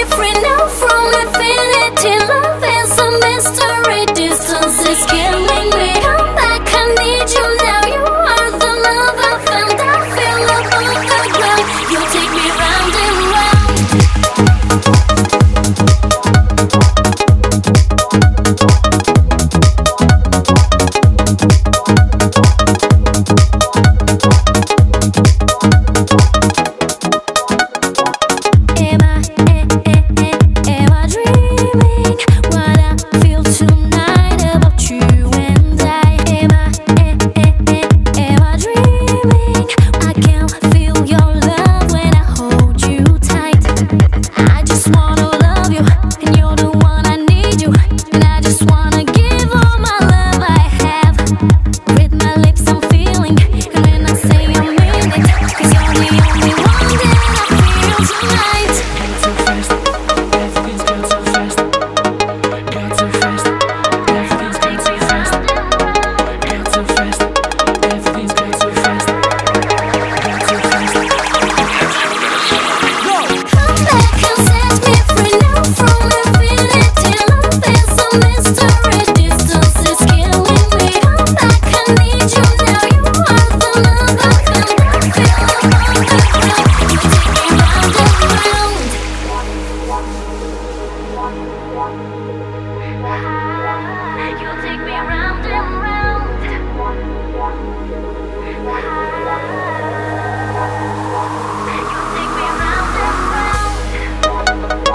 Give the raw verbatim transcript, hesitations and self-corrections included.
free now from infinity. Love is a mystery, distance is killing me. Come back, I need you now. You are the love I found. I feel above the ground. You take me round and round. Am I, am, am, am, am I dreaming what I feel tonight about you and I? Am I, am, am, am, am I dreaming? I can feel your love when I hold you tight. I just wanna love you, and you're the one I need you. And I just wanna give all my love I have. With my lips I'm feeling, and when I say I mean it, 'cause you're the only one that I feel tonight. Come back and set me free now from infinity. Love is a mystery, distance is killing me. Come back, I need you now. You are the love I found. I feel above the ground. You take me round and round. You take me round and round. You take me round and round.